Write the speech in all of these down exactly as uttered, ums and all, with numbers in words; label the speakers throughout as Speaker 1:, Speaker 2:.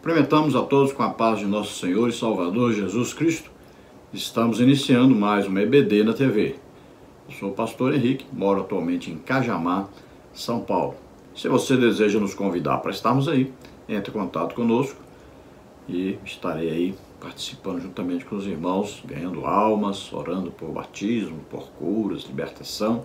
Speaker 1: Cumprimentamos a todos com a paz de nosso Senhor e Salvador Jesus Cristo. Estamos iniciando mais uma E B D na T V. Eu sou o pastor Henrique, moro atualmente em Cajamar, São Paulo. Se você deseja nos convidar para estarmos aí, entre em contato conosco e estarei aí participando juntamente com os irmãos, ganhando almas, orando por batismo, por curas, libertação,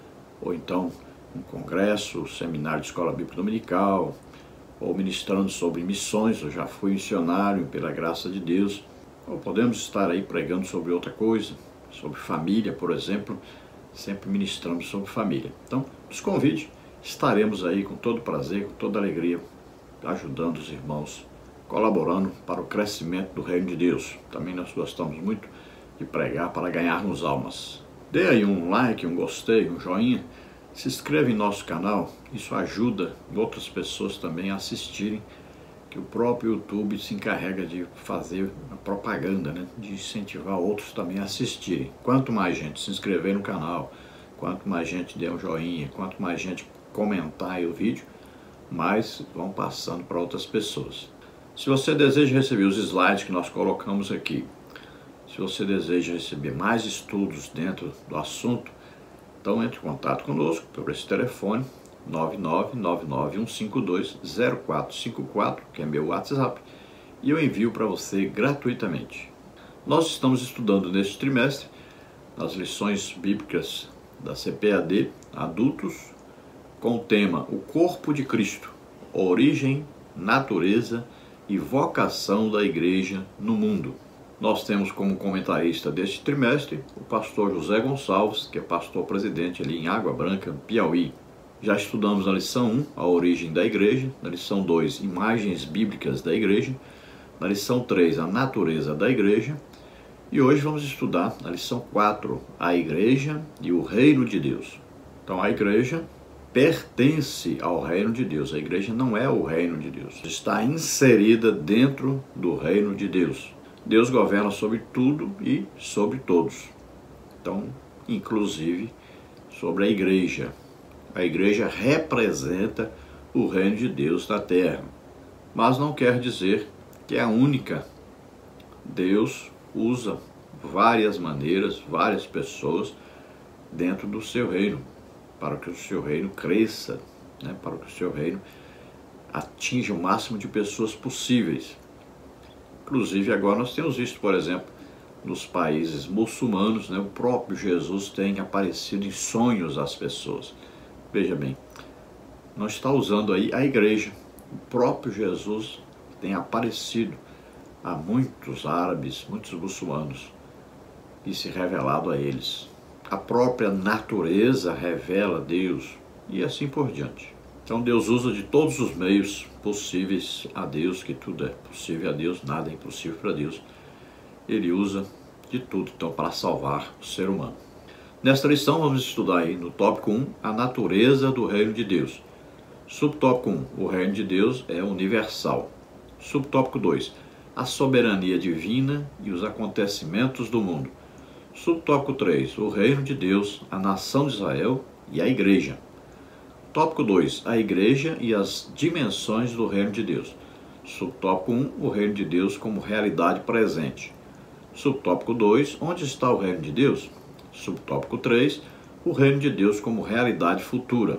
Speaker 1: ou então um congresso, seminário de escola bíblica dominical, ou ministrando sobre missões. Eu já fui missionário pela graça de Deus. Ou podemos estar aí pregando sobre outra coisa, sobre família, por exemplo, sempre ministrando sobre família. Então, nos convide, estaremos aí com todo prazer, com toda alegria, ajudando os irmãos, colaborando para o crescimento do reino de Deus. Também nós gostamos muito de pregar para ganharmos almas. Dê aí um like, um gostei, um joinha. Se inscreva em nosso canal, isso ajuda outras pessoas também a assistirem, que o próprio YouTube se encarrega de fazer a propaganda, né? De incentivar outros também a assistirem. Quanto mais gente se inscrever no canal, quanto mais gente der um joinha, quanto mais gente comentar aí o vídeo, mais vão passando para outras pessoas. Se você deseja receber os slides que nós colocamos aqui, se você deseja receber mais estudos dentro do assunto, então entre em contato conosco por esse telefone nove nove nove nove um cinco dois zero quatro cinco quatro, que é meu WhatsApp, e eu envio para você gratuitamente. Nós estamos estudando neste trimestre as lições bíblicas da C P A D Adultos, com o tema O Corpo de Cristo, Origem, Natureza e Vocação da Igreja no Mundo. Nós temos como comentarista deste trimestre o pastor José Gonçalves, que é pastor presidente ali em Água Branca, Piauí. Já estudamos na lição um, a origem da igreja, na lição dois, imagens bíblicas da igreja, na lição três, a natureza da igreja, e hoje vamos estudar na lição quatro, a igreja e o reino de Deus. Então a igreja pertence ao reino de Deus, a igreja não é o reino de Deus, está inserida dentro do reino de Deus. Deus governa sobre tudo e sobre todos, então inclusive sobre a igreja. A igreja representa o reino de Deus na terra, mas não quer dizer que é a única. Deus usa várias maneiras, várias pessoas dentro do seu reino, para que o seu reino cresça, né? Para que o seu reino atinja o máximo de pessoas possíveis. Inclusive agora nós temos visto, por exemplo, nos países muçulmanos, né, o próprio Jesus tem aparecido em sonhos às pessoas. Veja bem, não está usando aí a igreja. O próprio Jesus tem aparecido a muitos árabes, muitos muçulmanos, e se revelado a eles. A própria natureza revela Deus e assim por diante. Então Deus usa de todos os meios possíveis a Deus, que tudo é possível a Deus, nada é impossível para Deus. Ele usa de tudo então para salvar o ser humano. Nesta lição vamos estudar aí no tópico um, a natureza do reino de Deus. Subtópico um, o reino de Deus é universal. Subtópico dois, a soberania divina e os acontecimentos do mundo. Subtópico três, o reino de Deus, a nação de Israel e a igreja. Tópico dois, a igreja e as dimensões do reino de Deus. Subtópico um, o reino de Deus como realidade presente. Subtópico dois, onde está o reino de Deus? Subtópico três, o reino de Deus como realidade futura.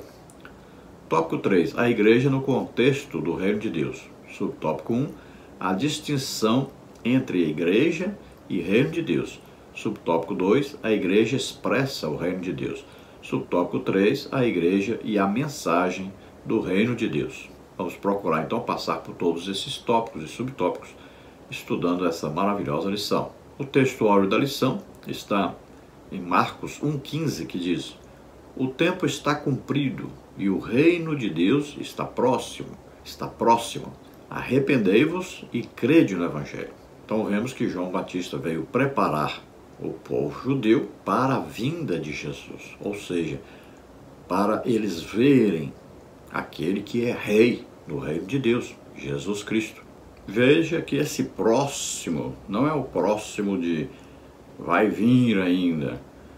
Speaker 1: Tópico três, a igreja no contexto do reino de Deus. Subtópico um, a distinção entre igreja e reino de Deus. Subtópico dois, a igreja expressa o reino de Deus. Subtópico três, a igreja e a mensagem do reino de Deus. Vamos procurar então passar por todos esses tópicos e subtópicos, estudando essa maravilhosa lição. O textuário da lição está em Marcos um, quinze, que diz: o tempo está cumprido e o reino de Deus está próximo, está próximo. Arrependei-vos e crede no Evangelho. Então vemos que João Batista veio preparar o povo judeu para a vinda de Jesus, ou seja, para eles verem aquele que é rei no reino de Deus, Jesus Cristo. Veja que esse próximo não é o próximo de vai vir ainda.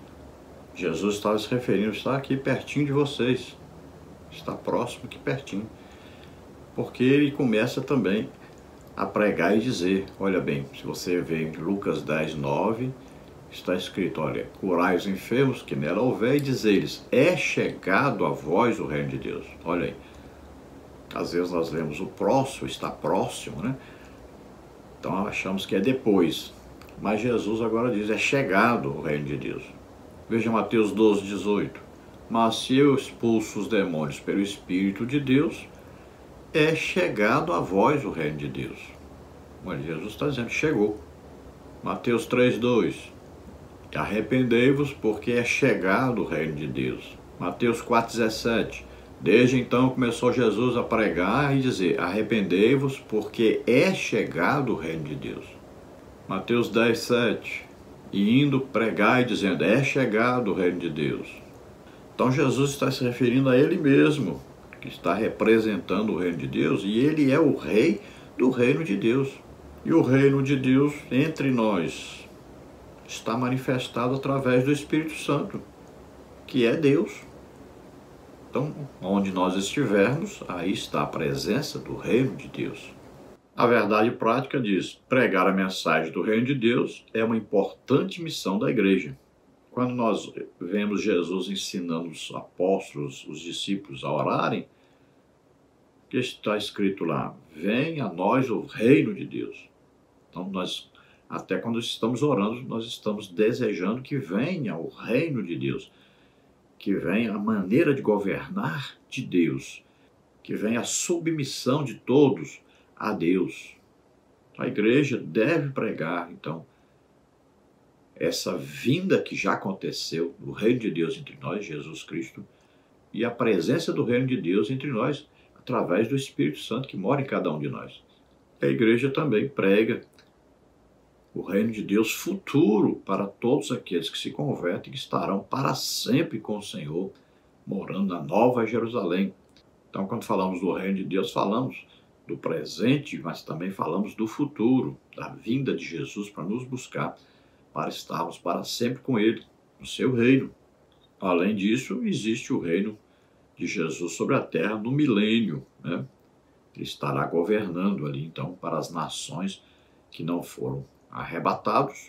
Speaker 1: Jesus estava se referindo, está aqui pertinho de vocês, está próximo aqui pertinho, porque ele começa também a pregar e dizer. Olha bem, se você vê em Lucas dez, nove, está escrito, olha, curai os enfermos que nela houver e dizer-lhes, é chegado a vós o reino de Deus. Olha aí, às vezes nós lemos o próximo, está próximo, né? Então achamos que é depois, mas Jesus agora diz, é chegado o reino de Deus. Veja Mateus doze, dezoito, mas se eu expulso os demônios pelo Espírito de Deus, é chegado a vós o reino de Deus. Olha, Jesus está dizendo, chegou. Mateus três, dois, arrependei-vos porque é chegado o reino de Deus. Mateus quatro, dezessete, desde então começou Jesus a pregar e dizer, arrependei-vos porque é chegado o reino de Deus. Mateus dez, sete, e indo pregar e dizendo, é chegado o reino de Deus. Então Jesus está se referindo a ele mesmo, que está representando o reino de Deus, e ele é o rei do reino de Deus. E o reino de Deus entre nós está manifestado através do Espírito Santo, que é Deus. Então, onde nós estivermos, aí está a presença do reino de Deus. A verdade prática diz, pregar a mensagem do reino de Deus é uma importante missão da igreja. Quando nós vemos Jesus ensinando os apóstolos, os discípulos a orarem, que está escrito lá, venha a nós o reino de Deus. Então, nós, até quando estamos orando, nós estamos desejando que venha o reino de Deus, que venha a maneira de governar de Deus, que venha a submissão de todos a Deus. A igreja deve pregar, então, essa vinda que já aconteceu do reino de Deus entre nós, Jesus Cristo, e a presença do reino de Deus entre nós, através do Espírito Santo que mora em cada um de nós. A igreja também prega o reino de Deus futuro para todos aqueles que se convertem, que estarão para sempre com o Senhor, morando na Nova Jerusalém. Então, quando falamos do reino de Deus, falamos do presente, mas também falamos do futuro, da vinda de Jesus para nos buscar, para estarmos para sempre com Ele, no seu reino. Além disso, existe o reino de Jesus sobre a terra no milênio, né? Ele estará governando ali, então, para as nações que não foram arrebatados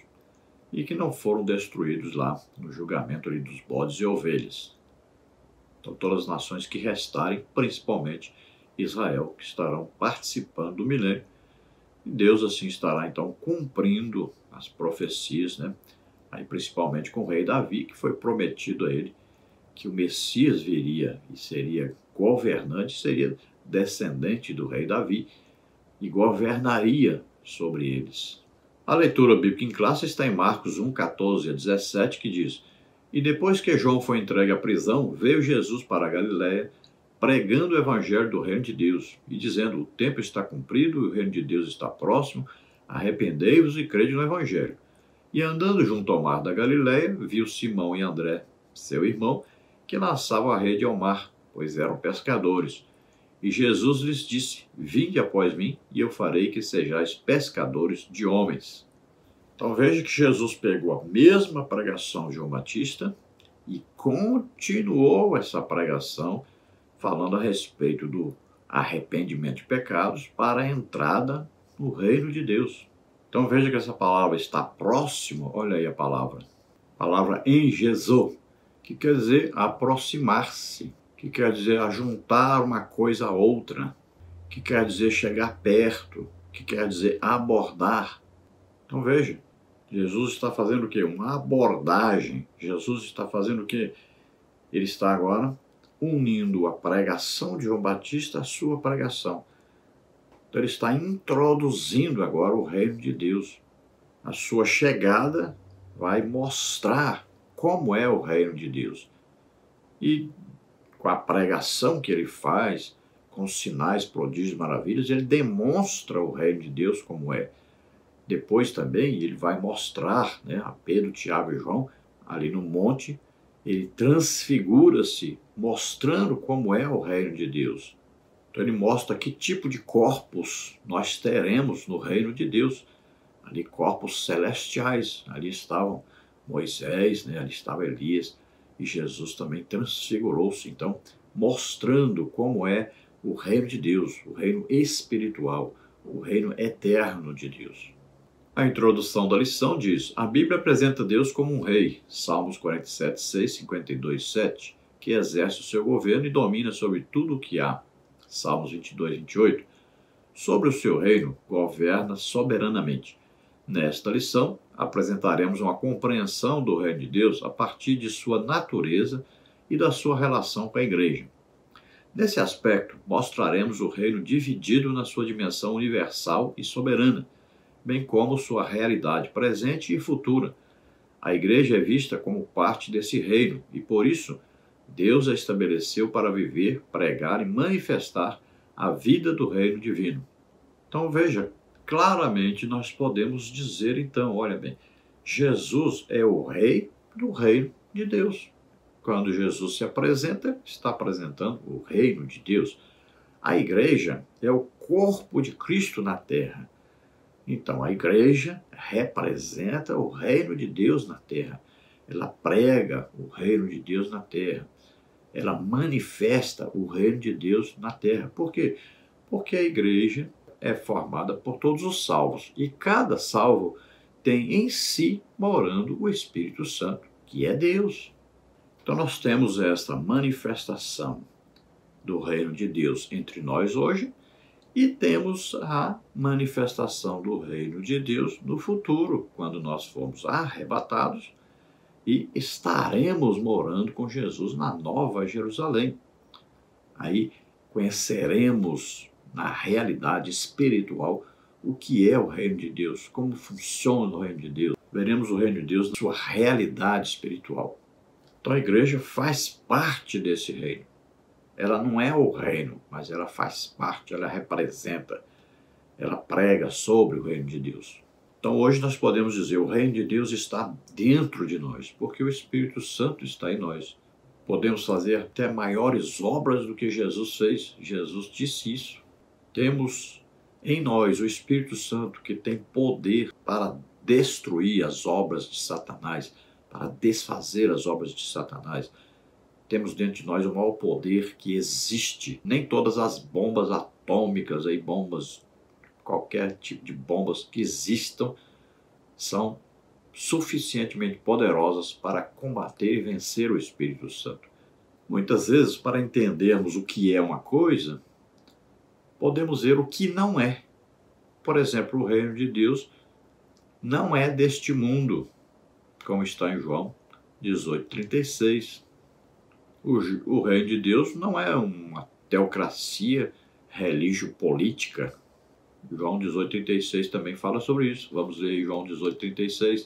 Speaker 1: e que não foram destruídos lá no julgamento ali dos bodes e ovelhas. Então, todas as nações que restarem, principalmente Israel, que estarão participando do milênio. E Deus assim estará, então, cumprindo as profecias, né? Aí, principalmente com o rei Davi, que foi prometido a ele que o Messias viria e seria governante, seria descendente do rei Davi e governaria sobre eles. A leitura bíblica em classe está em Marcos um, quatorze a dezessete, que diz, e depois que João foi entregue à prisão, veio Jesus para a Galiléia, pregando o evangelho do reino de Deus e dizendo, o tempo está cumprido e o reino de Deus está próximo, arrependei-vos e crede no evangelho. E andando junto ao mar da Galiléia, viu Simão e André, seu irmão, que lançavam a rede ao mar, pois eram pescadores. E Jesus lhes disse, vinde após mim, e eu farei que sejais pescadores de homens. Então veja que Jesus pegou a mesma pregação de João Batista e continuou essa pregação falando a respeito do arrependimento de pecados para a entrada no reino de Deus. Então veja que essa palavra está próxima, olha aí a palavra, palavra em Jesus, que quer dizer aproximar-se, que quer dizer ajuntar uma coisa a outra, que quer dizer chegar perto, que quer dizer abordar. Então veja, Jesus está fazendo o quê? Uma abordagem. Jesus está fazendo o quê? Ele está agora unindo a pregação de João Batista à sua pregação. Então ele está introduzindo agora o reino de Deus. A sua chegada vai mostrar como é o reino de Deus. E com a pregação que ele faz, com sinais, prodígios, maravilhas, ele demonstra o reino de Deus como é. Depois também ele vai mostrar, né, a Pedro, Tiago e João, ali no monte, ele transfigura-se, mostrando como é o reino de Deus. Então ele mostra que tipo de corpos nós teremos no reino de Deus. Ali corpos celestiais, ali estavam Moisés, né, ali estava Elias, e Jesus também transfigurou-se, então, mostrando como é o reino de Deus, o reino espiritual, o reino eterno de Deus. A introdução da lição diz: a Bíblia apresenta Deus como um rei, Salmos quarenta e sete, seis, cinquenta e dois, sete, que exerce o seu governo e domina sobre tudo o que há, Salmos vinte e dois, vinte e oito. Sobre o seu reino, governa soberanamente. Nesta lição, apresentaremos uma compreensão do reino de Deus a partir de sua natureza e da sua relação com a igreja. Nesse aspecto, mostraremos o reino dividido na sua dimensão universal e soberana, bem como sua realidade presente e futura. A igreja é vista como parte desse reino e, por isso, Deus a estabeleceu para viver, pregar e manifestar a vida do reino divino. Então, veja, claramente nós podemos dizer, então, olha bem, Jesus é o rei do reino de Deus. Quando Jesus se apresenta, está apresentando o reino de Deus. A igreja é o corpo de Cristo na terra. Então, a igreja representa o reino de Deus na terra. Ela prega o reino de Deus na terra. Ela manifesta o reino de Deus na terra. Por quê? Porque a igreja é formada por todos os salvos. E cada salvo tem em si morando o Espírito Santo, que é Deus. Então, nós temos esta manifestação do reino de Deus entre nós hoje, e temos a manifestação do reino de Deus no futuro, quando nós formos arrebatados e estaremos morando com Jesus na Nova Jerusalém. Aí conheceremos na realidade espiritual o que é o reino de Deus, como funciona o reino de Deus. Veremos o reino de Deus na sua realidade espiritual. Então a igreja faz parte desse reino. Ela não é o reino, mas ela faz parte, ela representa, ela prega sobre o reino de Deus. Então hoje nós podemos dizer, o reino de Deus está dentro de nós, porque o Espírito Santo está em nós. Podemos fazer até maiores obras do que Jesus fez. Jesus disse isso. Temos em nós o Espírito Santo que tem poder para destruir as obras de Satanás, para desfazer as obras de Satanás. Temos dentro de nós o maior poder que existe. Nem todas as bombas atômicas, aí, bombas, qualquer tipo de bombas que existam, são suficientemente poderosas para combater e vencer o Espírito Santo. Muitas vezes, para entendermos o que é uma coisa, podemos ver o que não é. Por exemplo, o reino de Deus não é deste mundo, como está em João dezoito, trinta e seis. O, o reino de Deus não é uma teocracia religio-política. João dezoito, trinta e seis também fala sobre isso. Vamos ler João dezoito, trinta e seis.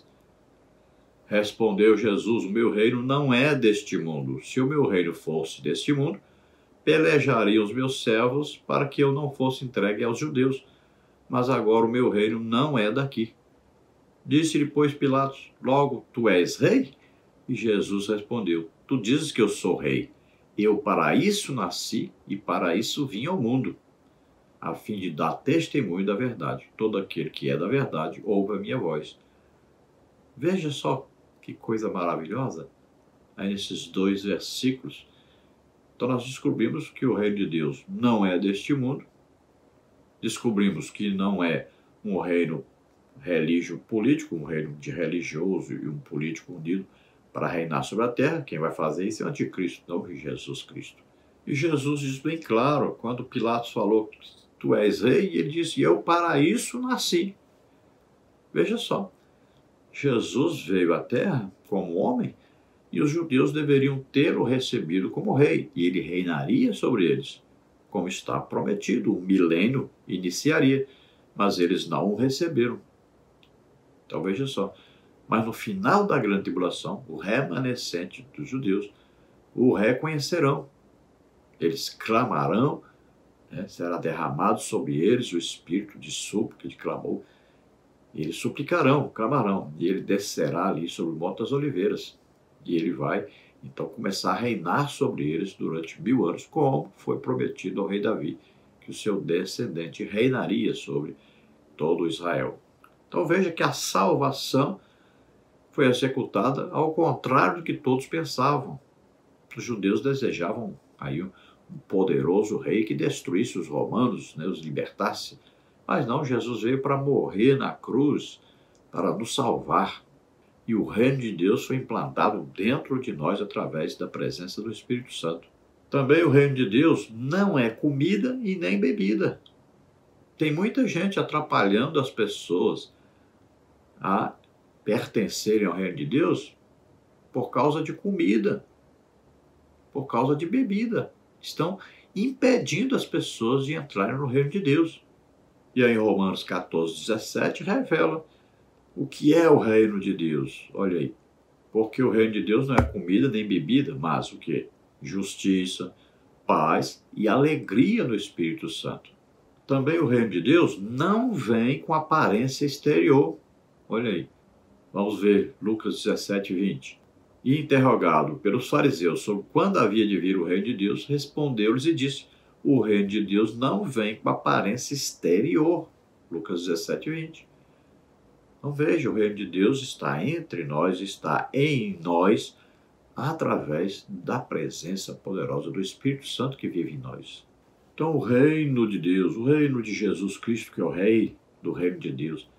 Speaker 1: Respondeu Jesus, o meu reino não é deste mundo. Se o meu reino fosse deste mundo, pelejariam os meus servos para que eu não fosse entregue aos judeus. Mas agora o meu reino não é daqui. Disse-lhe, pois, Pilatos, logo tu és rei? E Jesus respondeu, tu dizes que eu sou rei. Eu para isso nasci e para isso vim ao mundo, a fim de dar testemunho da verdade. Todo aquele que é da verdade ouve a minha voz. Veja só que coisa maravilhosa aí nesses dois versículos. Então nós descobrimos que o reino de Deus não é deste mundo. Descobrimos que não é um reino religio político, um reino de religioso e um político unido para reinar sobre a terra. Quem vai fazer isso é o anticristo, não Jesus Cristo. E Jesus diz bem claro, quando Pilatos falou, tu és rei, ele disse, eu para isso nasci. Veja só, Jesus veio à terra como homem e os judeus deveriam tê-lo recebido como rei, e ele reinaria sobre eles, como está prometido, o milênio iniciaria, mas eles não o receberam. Então veja só, mas no final da grande tribulação, o remanescente dos judeus o reconhecerão. Eles clamarão, né, será derramado sobre eles o espírito de súplica, de clamor. E eles suplicarão, clamarão, e ele descerá ali sobre o Monte das Oliveiras. E ele vai, então, começar a reinar sobre eles durante mil anos, como foi prometido ao rei Davi, que o seu descendente reinaria sobre todo Israel. Então veja que a salvação foi executada ao contrário do que todos pensavam. Os judeus desejavam aí um poderoso rei que destruísse os romanos, né, os libertasse, Mas não, Jesus veio para morrer na cruz, para nos salvar. E o reino de Deus foi implantado dentro de nós através da presença do Espírito Santo. Também o reino de Deus não é comida e nem bebida. Tem muita gente atrapalhando as pessoas a pertencerem ao reino de Deus por causa de comida, por causa de bebida. Estão impedindo as pessoas de entrarem no reino de Deus. E aí em Romanos quatorze, dezessete revela o que é o reino de Deus. Olha aí. Porque o reino de Deus não é comida nem bebida, mas o quê? Justiça, paz e alegria no Espírito Santo. Também o reino de Deus não vem com aparência exterior. Olha aí. Vamos ver Lucas dezessete, vinte. E interrogado pelos fariseus sobre quando havia de vir o reino de Deus, respondeu-lhes e disse: o reino de Deus não vem com aparência exterior. Lucas dezessete, vinte. Então veja, o reino de Deus está entre nós, está em nós, através da presença poderosa do Espírito Santo que vive em nós. Então o reino de Deus, o reino de Jesus Cristo, que é o rei do reino de Deus,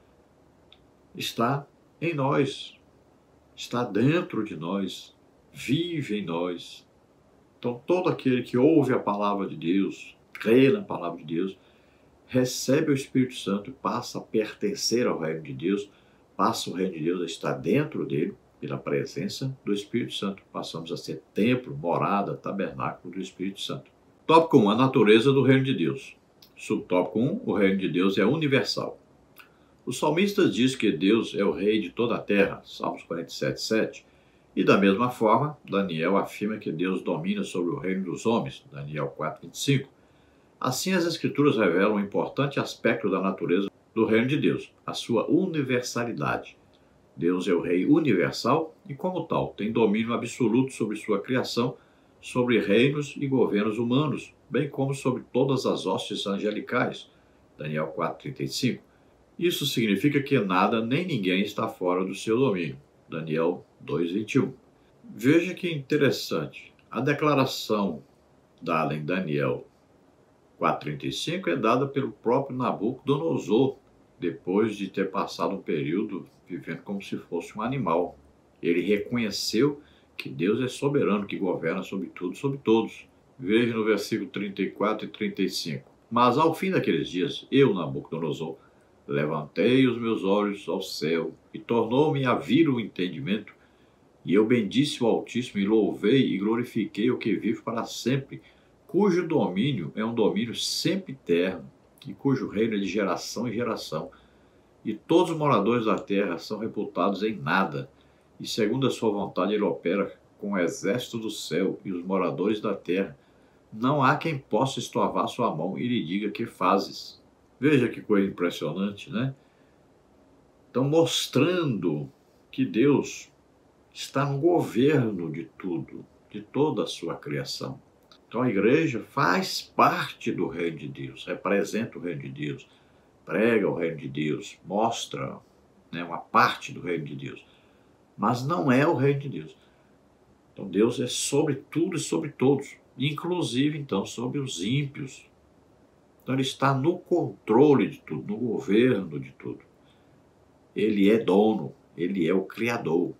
Speaker 1: está em nós, está dentro de nós, vive em nós. Então todo aquele que ouve a palavra de Deus, crê na palavra de Deus, recebe o Espírito Santo e passa a pertencer ao reino de Deus, passa o reino de Deus a estar dentro dele, pela presença do Espírito Santo. Passamos a ser templo, morada, tabernáculo do Espírito Santo. Tópico um, a natureza do reino de Deus. Subtópico um, o reino de Deus é universal. O salmista diz que Deus é o rei de toda a terra, Salmos quarenta e sete, sete. E da mesma forma, Daniel afirma que Deus domina sobre o reino dos homens, Daniel quatro, vinte e cinco. Assim, as Escrituras revelam um importante aspecto da natureza do reino de Deus, a sua universalidade. Deus é o Rei universal e, como tal, tem domínio absoluto sobre sua criação, sobre reinos e governos humanos, bem como sobre todas as hostes angelicais. Daniel quatro, trinta e cinco. Isso significa que nada nem ninguém está fora do seu domínio. Daniel dois, vinte e um. Veja que interessante. A declaração dada em Daniel quatro, trinta e cinco é dada pelo próprio Nabucodonosor, depois de ter passado um período vivendo como se fosse um animal. Ele reconheceu que Deus é soberano, que governa sobre tudo e sobre todos. Veja no versículo trinta e quatro e trinta e cinco. Mas ao fim daqueles dias, eu, Nabucodonosor, levantei os meus olhos ao céu e tornou-me a vir o entendimento. E eu bendisse o Altíssimo e louvei e glorifiquei o que vive para sempre, cujo domínio é um domínio sempre eterno e cujo reino é de geração em geração. E todos os moradores da terra são reputados em nada, e segundo a sua vontade ele opera com o exército do céu e os moradores da terra. Não há quem possa estorvar sua mão e lhe diga que fazes. Veja que coisa impressionante, né? Então, mostrando que Deus está no governo de tudo, de toda a sua criação. Então, a igreja faz parte do reino de Deus, representa o reino de Deus, prega o reino de Deus, mostra, né, uma parte do reino de Deus, mas não é o reino de Deus. Então Deus é sobre tudo e sobre todos, inclusive então sobre os ímpios. Então ele está no controle de tudo, no governo de tudo. Ele é dono, ele é o Criador.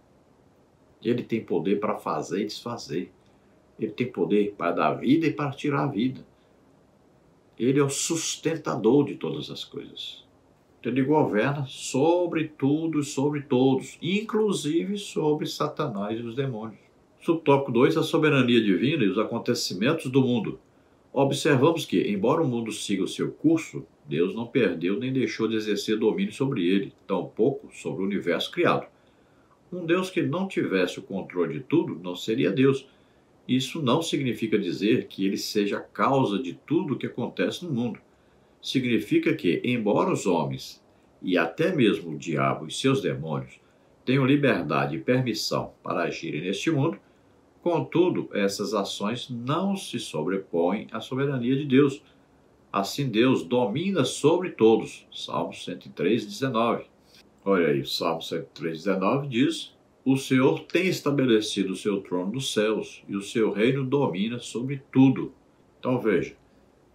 Speaker 1: Ele tem poder para fazer e desfazer. Ele tem poder para dar vida e para tirar a vida. Ele é o sustentador de todas as coisas. Então ele governa sobre tudo e sobre todos, inclusive sobre Satanás e os demônios. Subtópico dois, a soberania divina e os acontecimentos do mundo. Observamos que, embora o mundo siga o seu curso, Deus não perdeu nem deixou de exercer domínio sobre ele, tampouco sobre o universo criado. Um Deus que não tivesse o controle de tudo não seria Deus. Isso não significa dizer que ele seja a causa de tudo o que acontece no mundo. Significa que, embora os homens, e até mesmo o diabo e seus demônios, tenham liberdade e permissão para agirem neste mundo, contudo, essas ações não se sobrepõem à soberania de Deus. Assim, Deus domina sobre todos. Salmo cento e três, dezenove. Olha aí, Salmo cento e três, dezenove diz: o Senhor tem estabelecido o seu trono nos céus, e o seu reino domina sobre tudo. Então veja,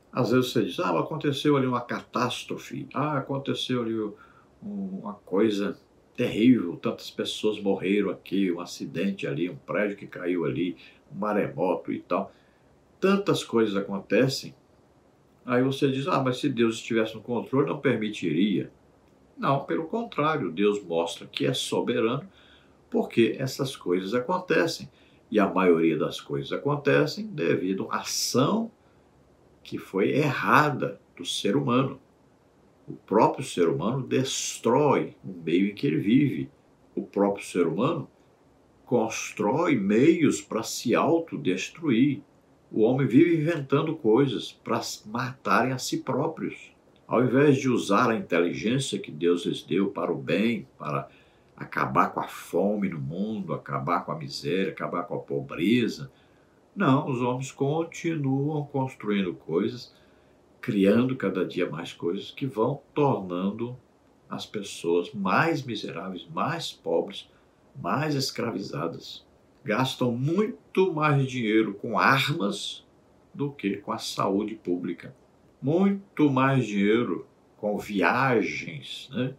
Speaker 1: Às vezes você diz, ah, aconteceu ali uma catástrofe, ah, aconteceu ali uma coisa terrível, tantas pessoas morreram aqui, um acidente ali, um prédio que caiu ali, um maremoto e tal. Tantas coisas acontecem, aí você diz, ah, mas se Deus estivesse no controle, não permitiria. Não, pelo contrário, Deus mostra que é soberano, porque essas coisas acontecem. E a maioria das coisas acontecem devido à ação que foi errada do ser humano. O próprio ser humano destrói o meio em que ele vive. O próprio ser humano constrói meios para se autodestruir. O homem vive inventando coisas para matarem a si próprios. Ao invés de usar a inteligência que Deus lhes deu para o bem, para acabar com a fome no mundo, acabar com a miséria, acabar com a pobreza, não, os homens continuam construindo coisas, criando cada dia mais coisas que vão tornando as pessoas mais miseráveis, mais pobres, mais escravizadas. Gastam muito mais dinheiro com armas do que com a saúde pública. Muito mais dinheiro com viagens, né,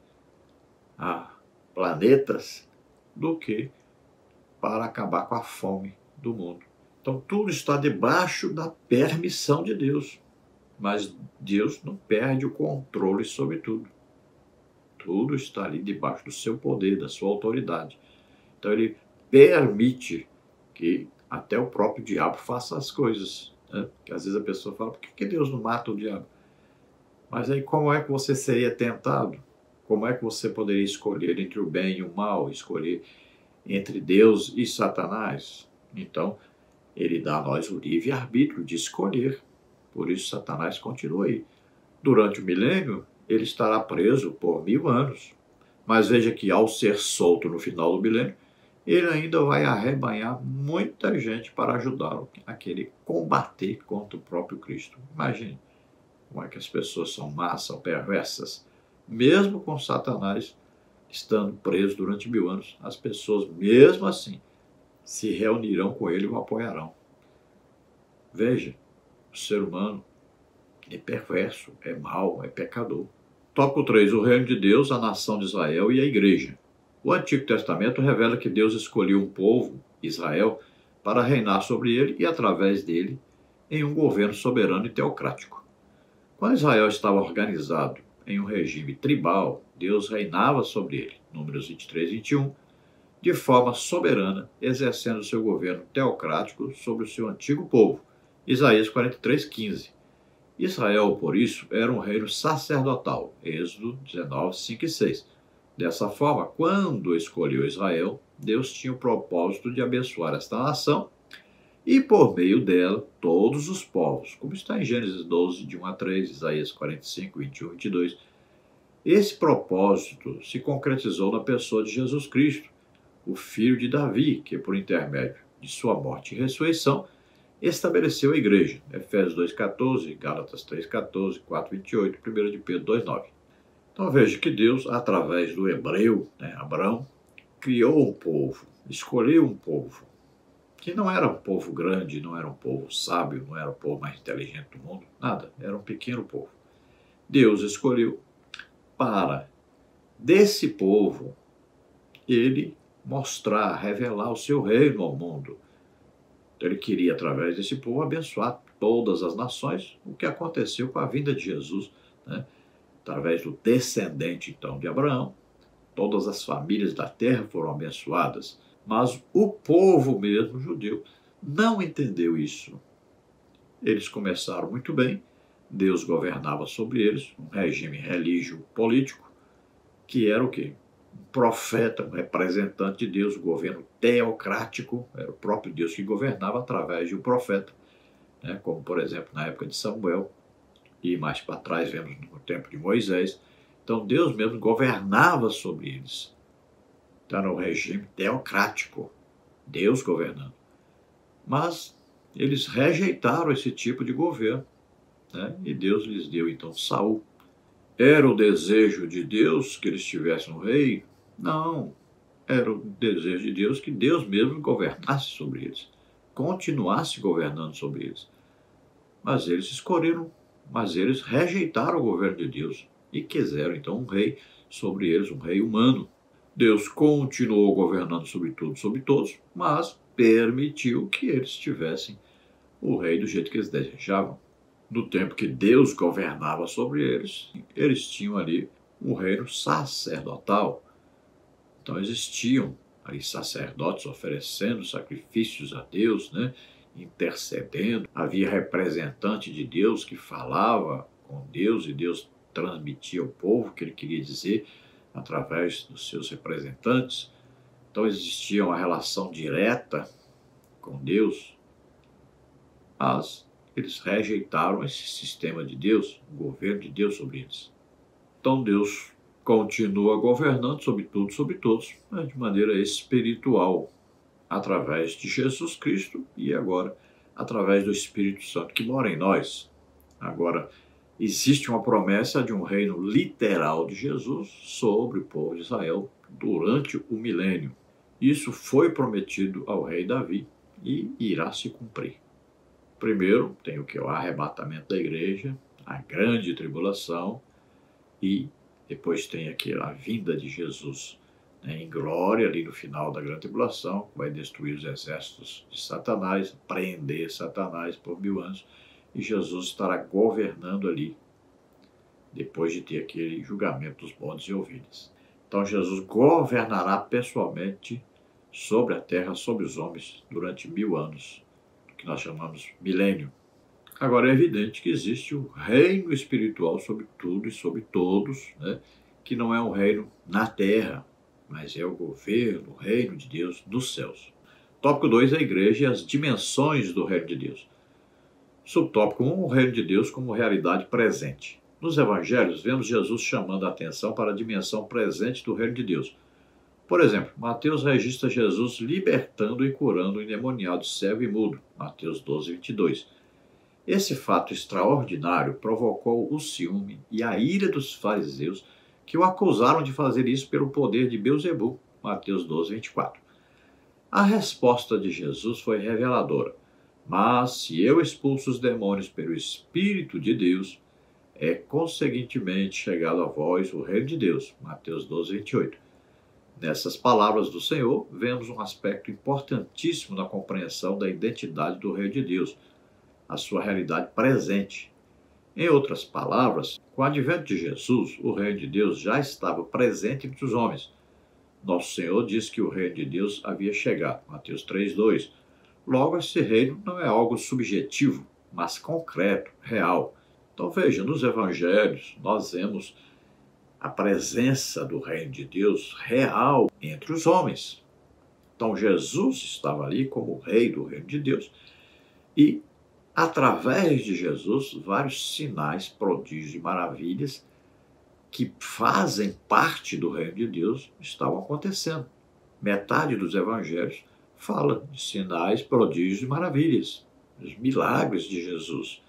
Speaker 1: a planetas do que para acabar com a fome do mundo. Então tudo está debaixo da permissão de Deus. Mas Deus não perde o controle sobre tudo. Tudo está ali debaixo do seu poder, da sua autoridade. Então ele permite que até o próprio diabo faça as coisas. Né? Que às vezes a pessoa fala, por que Deus não mata o diabo? Mas aí como é que você seria tentado? Como é que você poderia escolher entre o bem e o mal? Escolher entre Deus e Satanás? Então, ele dá a nós o livre-arbítrio de escolher. Por isso Satanás continua aí. Durante o milênio, ele estará preso por mil anos. Mas veja que ao ser solto no final do milênio, ele ainda vai arrebanhar muita gente para ajudá-lo a querer combater contra o próprio Cristo. Imagine como é que as pessoas são más, são perversas. Mesmo com Satanás estando preso durante mil anos, as pessoas, mesmo assim, se reunirão com ele e o apoiarão. Veja, o ser humano é perverso, é mau, é pecador. Tópico três. O reino de Deus, a nação de Israel e a igreja. O Antigo Testamento revela que Deus escolheu um povo, Israel, para reinar sobre ele e, através dele, em um governo soberano e teocrático. Quando Israel estava organizado em um regime tribal, Deus reinava sobre ele, Números vinte e três, vinte e um, de forma soberana, exercendo seu governo teocrático sobre o seu antigo povo, Isaías quarenta e três, quinze. Israel, por isso, era um reino sacerdotal, Êxodo dezenove, cinco e seis. Dessa forma, quando escolheu Israel, Deus tinha o propósito de abençoar esta nação e, por meio dela, todos os povos, como está em Gênesis doze, de um a três, Isaías quarenta e cinco, vinte e um, vinte e dois. Esse propósito se concretizou na pessoa de Jesus Cristo, o filho de Davi, que, por intermédio de sua morte e ressurreição, estabeleceu a igreja, Efésios dois, quatorze, Gálatas três, quatorze, quatro, vinte e oito, primeira de Pedro dois, nove. Então veja que Deus, através do hebreu, né, Abraão, criou um povo, escolheu um povo, que não era um povo grande, não era um povo sábio, não era o povo mais inteligente do mundo, nada, era um pequeno povo. Deus escolheu para, desse povo, ele mostrar, revelar o seu reino ao mundo. Então, ele queria, através desse povo, abençoar todas as nações, o que aconteceu com a vinda de Jesus, né? Através do descendente, então, de Abraão. Todas as famílias da terra foram abençoadas, mas o povo mesmo, judeu, não entendeu isso. Eles começaram muito bem, Deus governava sobre eles, um regime religio-político, que era o quê? Um profeta, um representante de Deus, o governo teocrático, era o próprio Deus que governava através de um profeta, né? Como, por exemplo, na época de Samuel, e mais para trás vemos no tempo de Moisés. Então Deus mesmo governava sobre eles. Então era um regime teocrático, Deus governando. Mas eles rejeitaram esse tipo de governo, né? E Deus lhes deu então Saul. Era o desejo de Deus que eles tivessem um rei? Não. Era o desejo de Deus que Deus mesmo governasse sobre eles, continuasse governando sobre eles. Mas eles escolheram mas eles rejeitaram o governo de Deus e quiseram então um rei sobre eles, um rei humano. Deus continuou governando sobre tudo, sobre todos, mas permitiu que eles tivessem o rei do jeito que eles desejavam. No tempo que Deus governava sobre eles, eles tinham ali um reino sacerdotal. Então existiam ali sacerdotes oferecendo sacrifícios a Deus, né? Intercedendo. Havia representante de Deus que falava com Deus e Deus transmitia ao povo o que ele queria dizer através dos seus representantes. Então existia uma relação direta com Deus, mas eles rejeitaram esse sistema de Deus, o governo de Deus sobre eles. Então Deus continua governando sobre tudo, sobre todos, mas de maneira espiritual, através de Jesus Cristo e agora através do Espírito Santo que mora em nós. Agora, existe uma promessa de um reino literal de Jesus sobre o povo de Israel durante o milênio. Isso foi prometido ao rei Davi e irá se cumprir. Primeiro, tem o que? O arrebatamento da igreja, a grande tribulação, e depois tem aqui a vinda de Jesus, né, em glória, ali no final da grande tribulação, que vai destruir os exércitos de Satanás, prender Satanás por mil anos, e Jesus estará governando ali, depois de ter aquele julgamento dos bodes e ovelhas. Então Jesus governará pessoalmente sobre a terra, sobre os homens, durante mil anos, que nós chamamos milênio. Agora é evidente que existe o reino espiritual sobre tudo e sobre todos, né? Que não é um reino na terra, mas é o governo, o reino de Deus nos céus. Tópico dois, a igreja e as dimensões do reino de Deus. Subtópico um, o reino de Deus como realidade presente. Nos evangelhos, vemos Jesus chamando a atenção para a dimensão presente do reino de Deus. Por exemplo, Mateus registra Jesus libertando e curando o endemoniado cego e mudo, Mateus doze, vinte e dois. Esse fato extraordinário provocou o ciúme e a ira dos fariseus, que o acusaram de fazer isso pelo poder de Beelzebul, Mateus doze, vinte e quatro. A resposta de Jesus foi reveladora. Mas se eu expulso os demônios pelo Espírito de Deus, é conseguintemente chegado a vós o reino de Deus, Mateus doze, vinte e oito. Nessas palavras do Senhor, vemos um aspecto importantíssimo na compreensão da identidade do reino de Deus, a sua realidade presente. Em outras palavras, com o advento de Jesus, o reino de Deus já estava presente entre os homens. Nosso Senhor disse que o reino de Deus havia chegado, Mateus três, dois. Logo, esse reino não é algo subjetivo, mas concreto, real. Então veja, nos evangelhos nós vemos a presença do reino de Deus real entre os homens. Então Jesus estava ali como rei do reino de Deus e, através de Jesus, vários sinais, prodígios e maravilhas que fazem parte do reino de Deus estavam acontecendo. Metade dos evangelhos fala de sinais, prodígios e maravilhas, dos milagres de Jesus,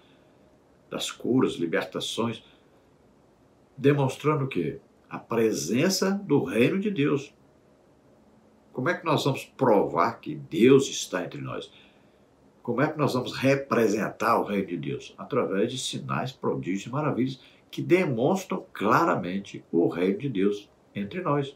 Speaker 1: das curas, libertações, demonstrando o quê? A presença do reino de Deus. Como é que nós vamos provar que Deus está entre nós? Como é que nós vamos representar o reino de Deus? Através de sinais, prodígios e maravilhas que demonstram claramente o reino de Deus entre nós.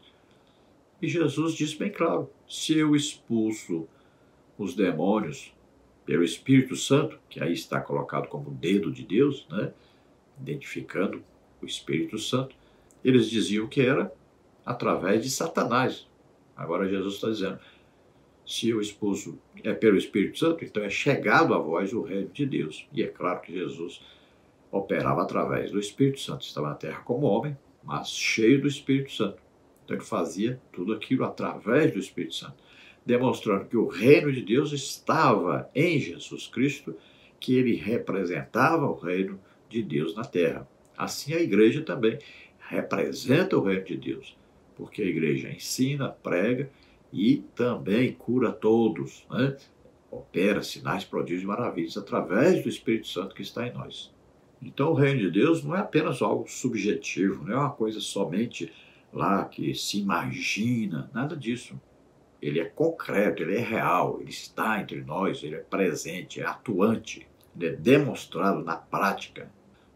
Speaker 1: E Jesus disse bem claro, se eu expulso os demônios pelo Espírito Santo, que aí está colocado como dedo de Deus, né, identificando o Espírito Santo, eles diziam que era através de Satanás. Agora Jesus está dizendo, se eu expulso é pelo Espírito Santo, então é chegado a vós o reino de Deus. E é claro que Jesus operava através do Espírito Santo, estava na terra como homem, mas cheio do Espírito Santo. Então ele fazia tudo aquilo através do Espírito Santo, demonstrando que o reino de Deus estava em Jesus Cristo, que ele representava o reino de Deus na terra. Assim a igreja também representa o reino de Deus, porque a igreja ensina, prega e também cura todos, né? Opera sinais, prodígios e maravilhas através do Espírito Santo que está em nós. Então o reino de Deus não é apenas algo subjetivo, não é uma coisa somente lá que se imagina, nada disso. Ele é concreto, ele é real, ele está entre nós, ele é presente, é atuante, ele é demonstrado na prática.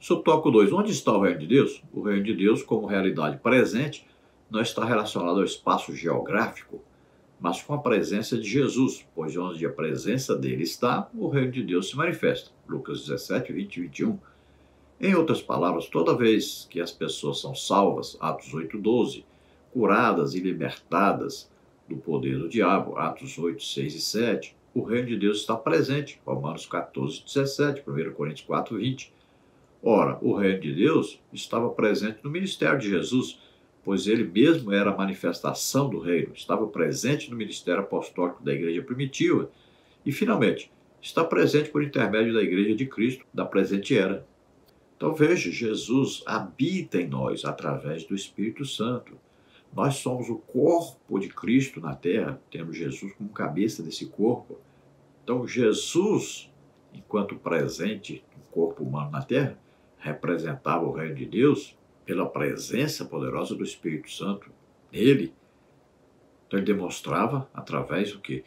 Speaker 1: Subtópico dois. Onde está o reino de Deus? O reino de Deus, como realidade presente, não está relacionado ao espaço geográfico, mas com a presença de Jesus, pois onde a presença dele está, o reino de Deus se manifesta. Lucas dezessete, vinte e vinte e um. Em outras palavras, toda vez que as pessoas são salvas, Atos oito, doze, curadas e libertadas do poder do diabo, Atos oito, seis e sete, o reino de Deus está presente, Romanos quatorze, dezessete, primeira Coríntios quatro, vinte. Ora, o reino de Deus estava presente no ministério de Jesus, pois ele mesmo era a manifestação do reino, estava presente no ministério apostólico da igreja primitiva e, finalmente, está presente por intermédio da igreja de Cristo da presente era. Então veja, Jesus habita em nós através do Espírito Santo. Nós somos o corpo de Cristo na terra, temos Jesus como cabeça desse corpo. Então Jesus, enquanto presente no corpo humano na terra, representava o reino de Deus pela presença poderosa do Espírito Santo nele. Então ele demonstrava através do que?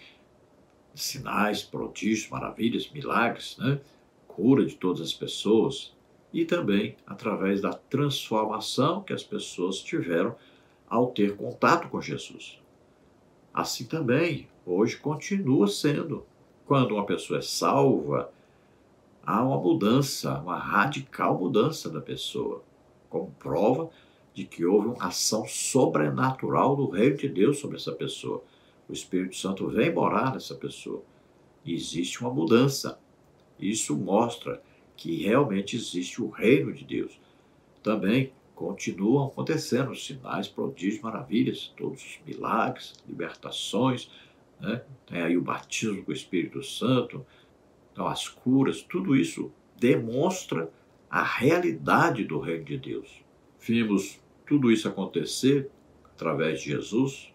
Speaker 1: Sinais, prodígios, maravilhas, milagres, né? Cura de todas as pessoas. E também através da transformação que as pessoas tiveram ao ter contato com Jesus. Assim também, hoje continua sendo. Quando uma pessoa é salva, há uma mudança, uma radical mudança da pessoa, como prova de que houve uma ação sobrenatural do reino de Deus sobre essa pessoa. O Espírito Santo vem morar nessa pessoa. E existe uma mudança. Isso mostra que realmente existe o reino de Deus. Também continuam acontecendo sinais, prodígios, maravilhas, todos os milagres, libertações, né? Tem aí o batismo com o Espírito Santo, então as curas, tudo isso demonstra a realidade do reino de Deus. Vimos tudo isso acontecer através de Jesus,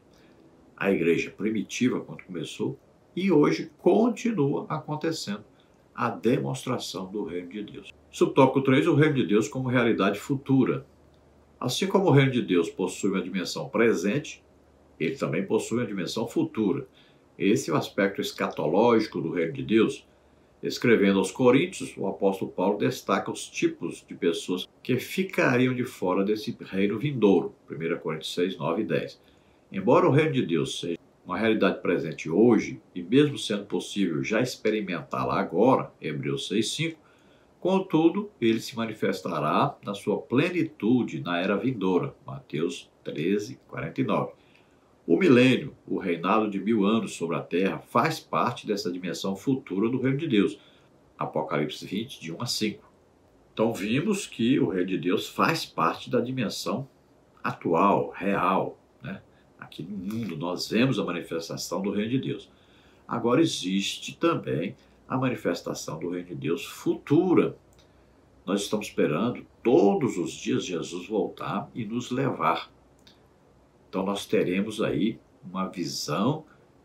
Speaker 1: a igreja primitiva quando começou, e hoje continua acontecendo a demonstração do reino de Deus. Subtópico três, o reino de Deus como realidade futura. Assim como o reino de Deus possui uma dimensão presente, ele também possui uma dimensão futura. Esse é o aspecto escatológico do reino de Deus. Escrevendo aos Coríntios, o apóstolo Paulo destaca os tipos de pessoas que ficariam de fora desse reino vindouro. primeira Coríntios seis, nove e dez. Embora o reino de Deus seja uma realidade presente hoje, e mesmo sendo possível já experimentá-la agora, Hebreus seis, cinco, contudo, ele se manifestará na sua plenitude na era vindoura, Mateus treze, quarenta e nove. O milênio, o reinado de mil anos sobre a terra, faz parte dessa dimensão futura do reino de Deus, Apocalipse vinte, de um a cinco. Então vimos que o reino de Deus faz parte da dimensão atual, real, né? Aqui no mundo nós vemos a manifestação do reino de Deus. Agora existe também a manifestação do reino de Deus futura. Nós estamos esperando todos os dias Jesus voltar e nos levar. Então nós teremos aí uma visão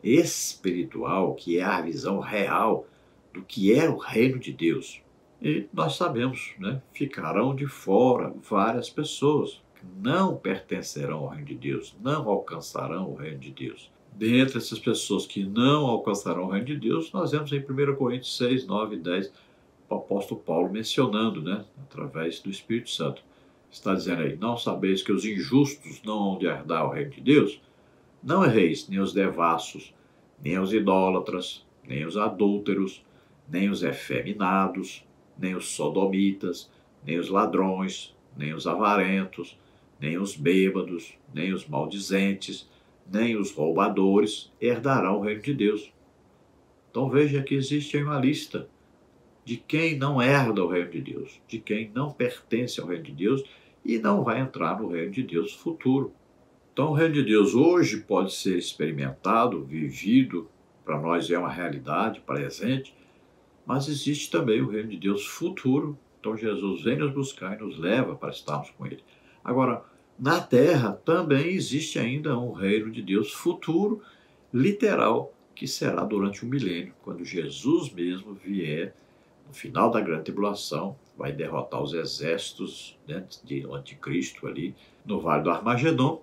Speaker 1: espiritual, que é a visão real do que é o reino de Deus. E nós sabemos, né, ficarão de fora várias pessoas que não pertencerão ao reino de Deus, não alcançarão o reino de Deus. Dentre essas pessoas que não alcançarão o reino de Deus, nós vemos em primeira Coríntios seis, nove e dez, o apóstolo Paulo mencionando, né, através do Espírito Santo. Está dizendo aí, não sabeis que os injustos não hão de herdar o reino de Deus? Não erreis nem os devassos, nem os idólatras, nem os adúlteros, nem os efeminados, nem os sodomitas, nem os ladrões, nem os avarentos, nem os bêbados, nem os maldizentes, nem os roubadores herdarão o reino de Deus. Então veja que existe aí uma lista de quem não herda o reino de Deus, de quem não pertence ao reino de Deus e não vai entrar no reino de Deus futuro. Então o reino de Deus hoje pode ser experimentado, vivido, para nós é uma realidade presente, mas existe também o reino de Deus futuro. Então Jesus vem nos buscar e nos leva para estarmos com ele. Agora, na terra também existe ainda um reino de Deus futuro, literal, que será durante o milênio, quando Jesus mesmo vier, no final da grande tribulação, vai derrotar os exércitos, né, de anticristo ali no Vale do Armagedon.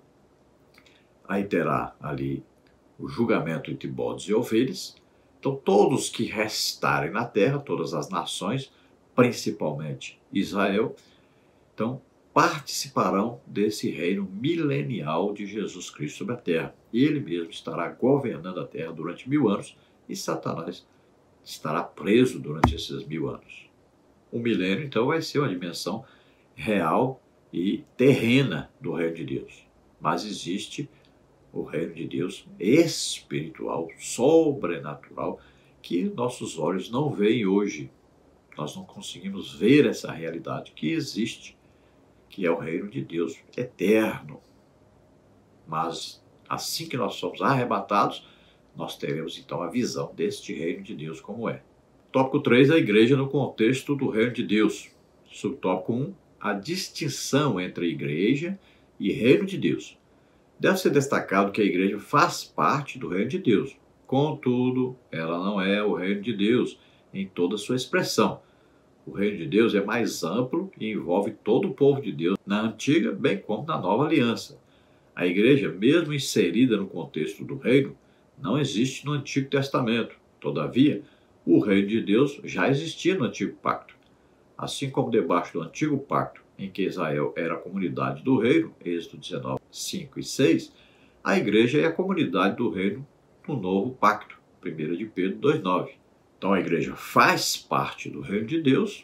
Speaker 1: Aí terá ali o julgamento entre bodes e ovelhas. Então todos que restarem na terra, todas as nações,
Speaker 2: principalmente Israel, então participarão desse reino milenial de Jesus Cristo sobre a terra. Ele mesmo estará governando a terra durante mil anos e Satanás estará preso durante esses mil anos. O milênio, então, vai ser uma dimensão real e terrena do reino de Deus. Mas existe o reino de Deus espiritual, sobrenatural, que nossos olhos não veem hoje. Nós não conseguimos ver essa realidade que existe, que é o reino de Deus eterno. Mas assim que nós somos arrebatados, nós teremos então a visão deste reino de Deus como é. Tópico três, a igreja no contexto do reino de Deus. Subtópico um, a distinção entre igreja e reino de Deus. Deve ser destacado que a igreja faz parte do reino de Deus. Contudo, ela não é o reino de Deus em toda a sua expressão. O reino de Deus é mais amplo e envolve todo o povo de Deus, na antiga bem como na nova aliança. A igreja, mesmo inserida no contexto do reino, não existe no Antigo Testamento. Todavia, o reino de Deus já existia no Antigo Pacto. Assim como debaixo do Antigo Pacto, em que Israel era a comunidade do reino, Êxodo dezenove, cinco e seis, a igreja é a comunidade do reino no Novo Pacto, primeira de Pedro dois, nove. Então a igreja faz parte do reino de Deus,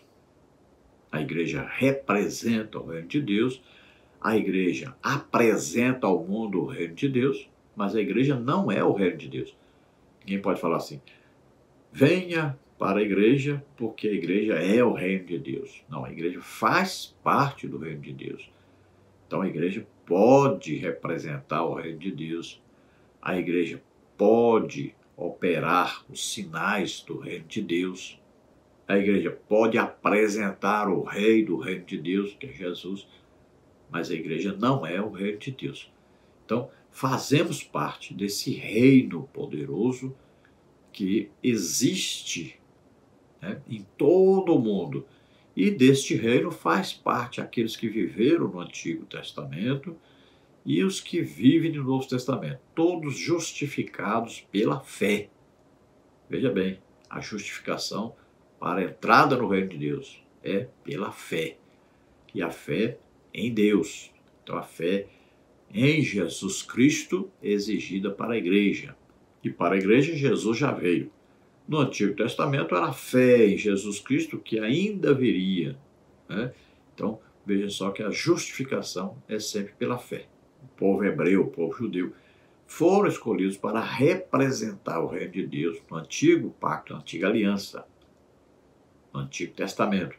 Speaker 2: a igreja representa o reino de Deus, a igreja apresenta ao mundo o reino de Deus, mas a igreja não é o reino de Deus. Ninguém pode falar assim, venha para a igreja porque a igreja é o reino de Deus. Não, a igreja faz parte do reino de Deus. Então a igreja pode representar o reino de Deus, a igreja pode operar os sinais do reino de Deus, a igreja pode apresentar o rei do reino de Deus, que é Jesus, mas a igreja não é o reino de Deus. Então, fazemos parte desse reino poderoso que existe, né, em todo o mundo. E deste reino faz parte aqueles que viveram no Antigo Testamento e os que vivem no Novo Testamento, todos justificados pela fé. Veja bem, a justificação para a entrada no reino de Deus é pela fé. E a fé em Deus. Então a fé em Jesus Cristo é exigida para a igreja. E para a igreja Jesus já veio. No Antigo Testamento era a fé em Jesus Cristo que ainda viria, né? Então veja só que a justificação é sempre pela fé. O povo hebreu, o povo judeu, foram escolhidos para representar o reino de Deus no Antigo Pacto, na Antiga Aliança, no Antigo Testamento.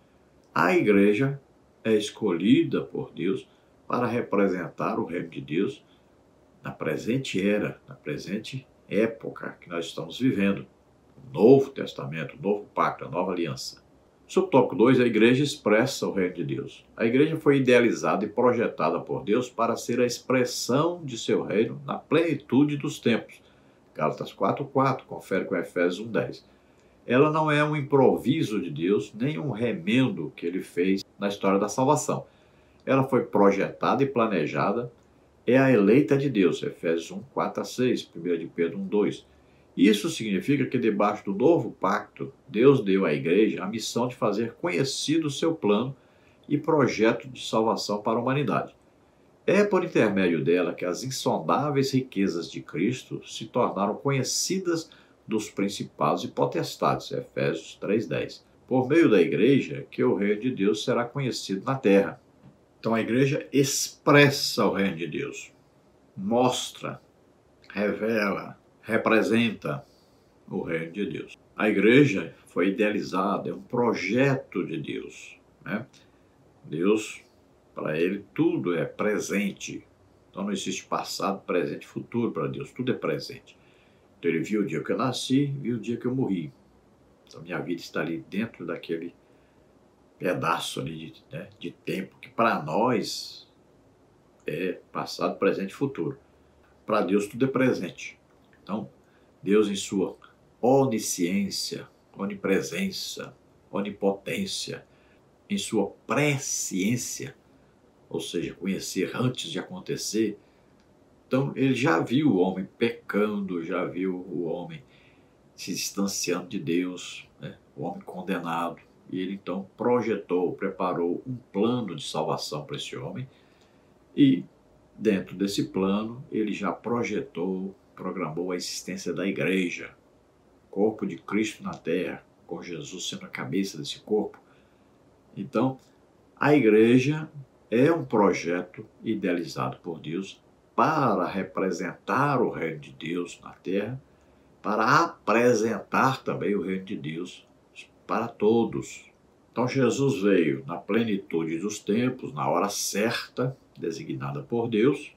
Speaker 2: A igreja é escolhida por Deus para representar o reino de Deus na presente era, na presente época que nós estamos vivendo. O Novo Testamento, o Novo Pacto, a Nova Aliança. Subtópico dois, a igreja expressa o reino de Deus. A igreja foi idealizada e projetada por Deus para ser a expressão de seu reino na plenitude dos tempos. Gálatas quatro, quatro, confere com Efésios um, dez. Ela não é um improviso de Deus, nem um remendo que ele fez na história da salvação. Ela foi projetada e planejada, é a eleita de Deus, Efésios um, quatro a seis, primeira de Pedro um, dois. Isso significa que debaixo do novo pacto, Deus deu à igreja a missão de fazer conhecido o seu plano e projeto de salvação para a humanidade. É por intermédio dela que as insondáveis riquezas de Cristo se tornaram conhecidas dos principados e potestades, Efésios três, dez. Por meio da igreja que o reino de Deus será conhecido na terra. Então a igreja expressa o reino de Deus, mostra, revela, representa o reino de Deus. A igreja foi idealizada, é um projeto de Deus, né? Deus, para ele, tudo é presente. Então não existe passado, presente e futuro para Deus, tudo é presente. Então ele viu o dia que eu nasci, viu o dia que eu morri. Então minha vida está ali dentro daquele pedaço ali de, né, de tempo que para nós é passado, presente e futuro. Para Deus tudo é presente. Então, Deus em sua onisciência, onipresença, onipotência, em sua presciência, ou seja, conhecer antes de acontecer. Então, ele já viu o homem pecando, já viu o homem se distanciando de Deus, né? O homem condenado. E ele então projetou, preparou um plano de salvação para esse homem e, dentro desse plano, ele já projetou, programou a existência da igreja, corpo de Cristo na terra, com Jesus sendo a cabeça desse corpo. Então, a igreja é um projeto idealizado por Deus para representar o reino de Deus na terra, para apresentar também o reino de Deus para todos. Então Jesus veio na plenitude dos tempos, na hora certa, designada por Deus.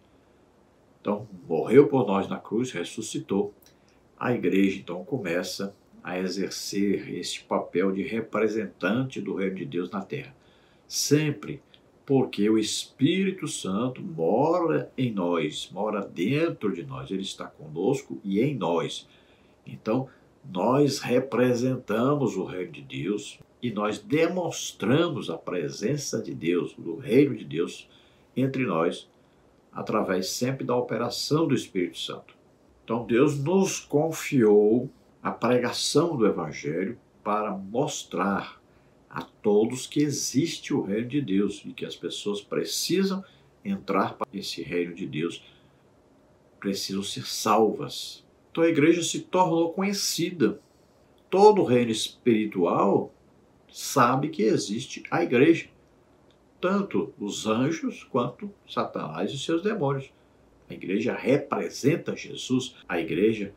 Speaker 2: Então morreu por nós na cruz, ressuscitou. A igreja então começa a exercer este papel de representante do reino de Deus na terra. Sempre porque o Espírito Santo mora em nós, mora dentro de nós, ele está conosco e em nós. Então, nós representamos o reino de Deus e nós demonstramos a presença de Deus, do reino de Deus entre nós, através sempre da operação do Espírito Santo. Então, Deus nos confiou a pregação do Evangelho para mostrar a todos que existe o reino de Deus e que as pessoas precisam entrar para esse reino de Deus, precisam ser salvas. Então a igreja se tornou conhecida. Todo o reino espiritual sabe que existe a igreja, tanto os anjos quanto Satanás e seus demônios. A igreja representa Jesus, a igreja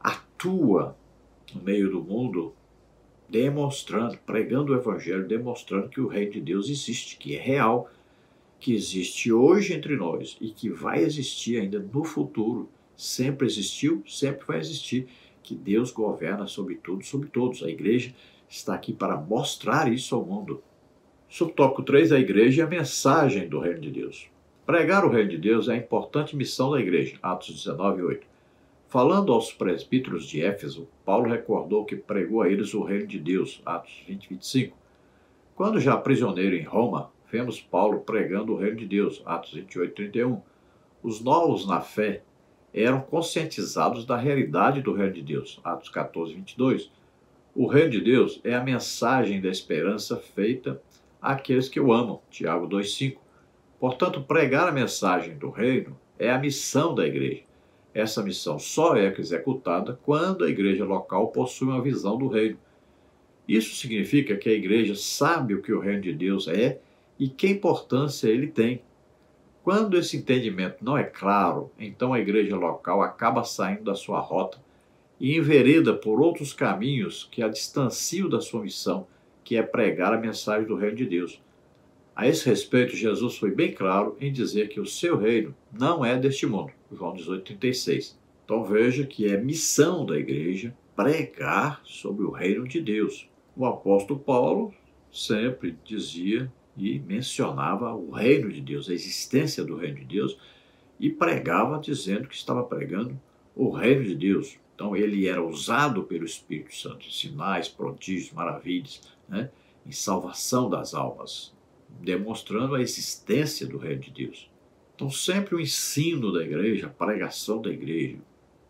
Speaker 2: atua no meio do mundo, demonstrando, pregando o Evangelho, demonstrando que o reino de Deus existe, que é real, que existe hoje entre nós e que vai existir ainda no futuro. Sempre existiu, sempre vai existir, que Deus governa sobre tudo, sobre todos. A igreja está aqui para mostrar isso ao mundo. Subtópico três, a igreja e a mensagem do reino de Deus. Pregar o reino de Deus é a importante missão da igreja, Atos dezenove, oito. Falando aos presbíteros de Éfeso, Paulo recordou que pregou a eles o reino de Deus, Atos vinte, vinte e cinco. Quando já prisioneiro em Roma, vemos Paulo pregando o reino de Deus, Atos vinte e oito, trinta e um. Os novos na fé eram conscientizados da realidade do reino de Deus, Atos quatorze, vinte e dois. O reino de Deus é a mensagem da esperança feita àqueles que o amam, Tiago dois, cinco. Portanto, pregar a mensagem do reino é a missão da igreja. Essa missão só é executada quando a igreja local possui uma visão do reino. Isso significa que a igreja sabe o que o reino de Deus é e que importância ele tem. Quando esse entendimento não é claro, então a igreja local acaba saindo da sua rota e envereda por outros caminhos que a distanciam da sua missão, que é pregar a mensagem do reino de Deus. A esse respeito, Jesus foi bem claro em dizer que o seu reino não é deste mundo. João dezoito, trinta e seis. Então veja que é missão da igreja pregar sobre o reino de Deus. O apóstolo Paulo sempre dizia e mencionava o reino de Deus, a existência do reino de Deus, e pregava dizendo que estava pregando o reino de Deus. Então ele era usado pelo Espírito Santo em sinais, prodígios, maravilhas, né, em salvação das almas, demonstrando a existência do reino de Deus. Então sempre o ensino da igreja, a pregação da igreja,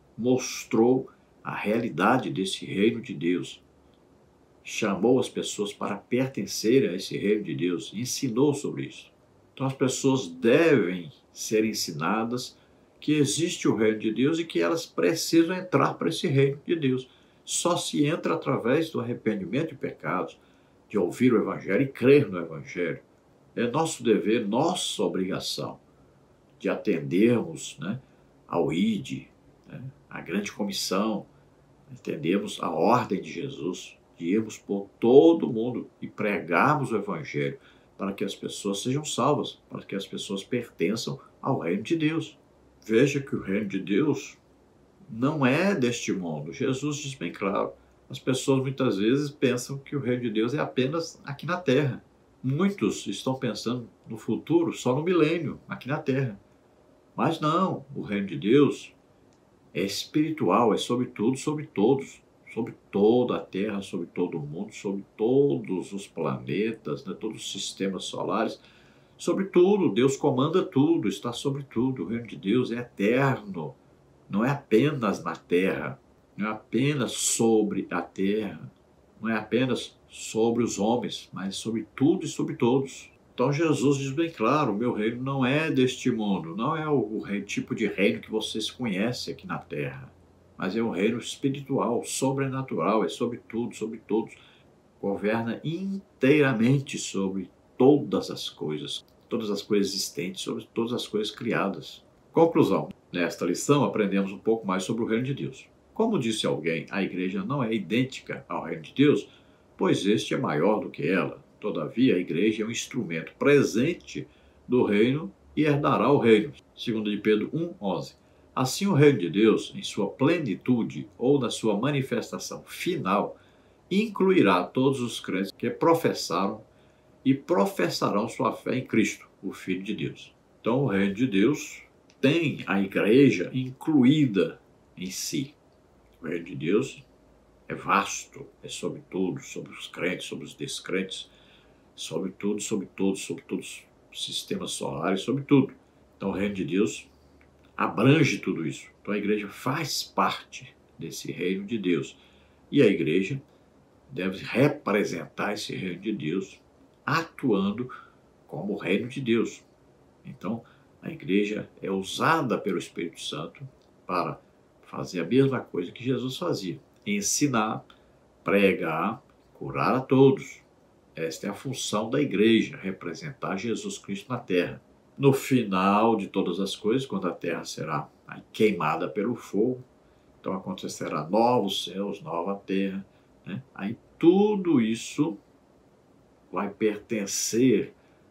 Speaker 2: mostrou a realidade desse reino de Deus, chamou as pessoas para pertencerem a esse reino de Deus, ensinou sobre isso. Então as pessoas devem ser ensinadas que existe o reino de Deus e que elas precisam entrar para esse reino de Deus. Só se entra através do arrependimento de pecados, de ouvir o Evangelho e crer no Evangelho. É nosso dever, nossa obrigação de atendermos, né, ao I D, né, a grande comissão, entendermos a ordem de Jesus, de irmos por todo mundo e pregarmos o Evangelho para que as pessoas sejam salvas, para que as pessoas pertençam ao reino de Deus. Veja que o reino de Deus não é deste mundo. Jesus diz bem claro. As pessoas muitas vezes pensam que o reino de Deus é apenas aqui na terra. Muitos estão pensando no futuro, só no milênio, aqui na terra. Mas não, o reino de Deus é espiritual, é sobre tudo, sobre todos, sobre toda a terra, sobre todo o mundo, sobre todos os planetas, né, todos os sistemas solares, sobre tudo. Deus comanda tudo, está sobre tudo. O reino de Deus é eterno, não é apenas na terra, não é apenas sobre a terra, não é apenas sobre os homens, mas sobre tudo e sobre todos. Então Jesus diz bem claro, o meu reino não é deste mundo, não é o, o rei, tipo de reino que vocês conhecem aqui na terra, mas é um reino espiritual, sobrenatural, é sobre tudo, sobre todos. Governa inteiramente sobre todas as coisas, todas as coisas existentes, sobre todas as coisas criadas. Conclusão. Nesta lição aprendemos um pouco mais sobre o reino de Deus. Como disse alguém, a igreja não é idêntica ao reino de Deus, pois este é maior do que ela. Todavia, a igreja é um instrumento presente do reino e herdará o reino. Segundo de Pedro um, onze. Assim, o reino de Deus, em sua plenitude ou na sua manifestação final, incluirá todos os crentes que professaram e professarão sua fé em Cristo, o Filho de Deus. Então, o reino de Deus tem a igreja incluída em si. O reino de Deus é vasto, é sobre tudo, sobre os crentes, sobre os descrentes, sobre tudo, sobre todos, sobre todos os sistemas solares, sobre tudo. Então, o reino de Deus abrange tudo isso. Então, a igreja faz parte desse reino de Deus. E a igreja deve representar esse reino de Deus, atuando como o reino de Deus. Então, a igreja é usada pelo Espírito Santo para fazer a mesma coisa que Jesus fazia: ensinar, pregar, curar a todos. Esta é a função da igreja, representar Jesus Cristo na terra. No final de todas as coisas, quando a terra será queimada pelo fogo, então acontecerá novos céus, nova terra, né? Aí tudo isso vai pertencer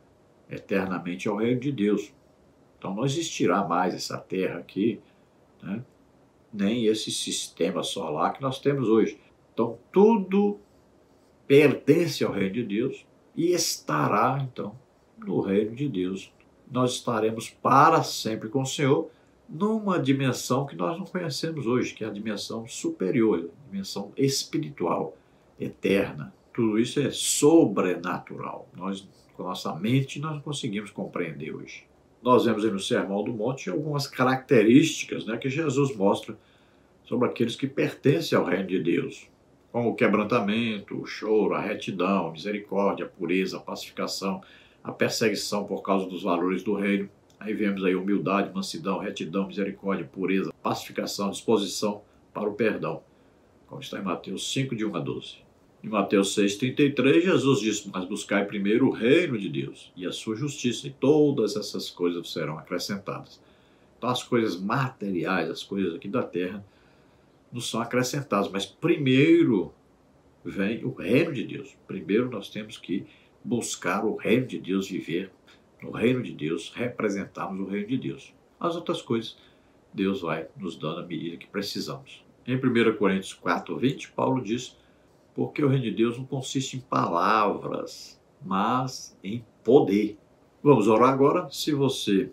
Speaker 2: eternamente ao reino de Deus. Então não existirá mais essa terra aqui, né? Nem esse sistema solar que nós temos hoje. Então tudo pertence ao reino de Deus e estará, então, no reino de Deus. Nós estaremos para sempre com o Senhor numa dimensão que nós não conhecemos hoje, que é a dimensão superior, a dimensão espiritual, eterna. Tudo isso é sobrenatural. Nós, com a nossa mente, nós não conseguimos compreender hoje. Nós vemos aí no Sermão do Monte algumas características, né, que Jesus mostra sobre aqueles que pertencem ao reino de Deus, como o quebrantamento, o choro, a retidão, a misericórdia, a pureza, a pacificação, a perseguição por causa dos valores do reino. Aí vemos aí humildade, mansidão, retidão, misericórdia, pureza, pacificação, disposição para o perdão, como está em Mateus cinco, de um a doze. Em Mateus seis, trinta e três, Jesus disse: mas buscai primeiro o reino de Deus e a sua justiça, e todas essas coisas serão acrescentadas. Então as coisas materiais, as coisas aqui da terra, não são acrescentadas, mas primeiro vem o reino de Deus. Primeiro nós temos que buscar o reino de Deus, viver no reino de Deus, representarmos o reino de Deus. As outras coisas Deus vai nos dando à medida que precisamos. Em primeira Coríntios quatro, vinte, Paulo diz: porque o reino de Deus não consiste em palavras, mas em poder. Vamos orar agora. Se você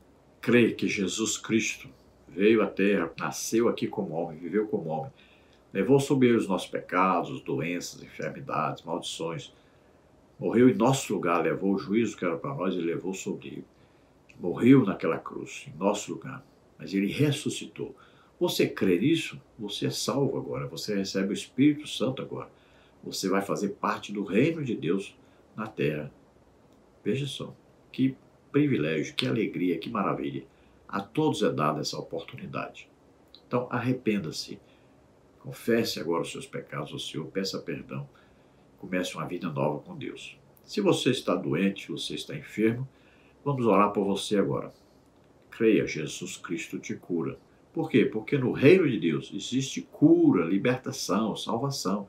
Speaker 2: crê que Jesus Cristo veio à terra, nasceu aqui como homem, viveu como homem, levou sobre ele os nossos pecados, doenças, enfermidades, maldições, morreu em nosso lugar, levou o juízo que era para nós e levou sobre ele. Morreu naquela cruz, em nosso lugar, mas ele ressuscitou. Você crê nisso? Você é salvo agora, você recebe o Espírito Santo agora. Você vai fazer parte do reino de Deus na terra. Veja só, que privilégio, que alegria, que maravilha. A todos é dada essa oportunidade. Então, arrependa-se. Confesse agora os seus pecados ao Senhor, peça perdão. Comece uma vida nova com Deus. Se você está doente, se você está enfermo, vamos orar por você agora. Creia, Jesus Cristo te cura. Por quê? Porque no reino de Deus existe cura, libertação, salvação.